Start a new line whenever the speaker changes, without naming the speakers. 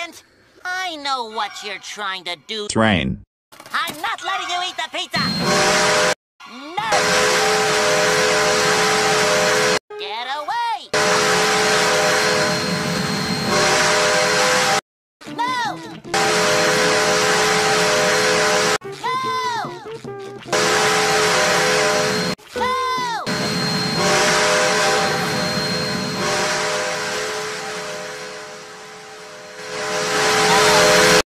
second. I know what you're trying to do.
Train.
I'm not letting you eat the pizza!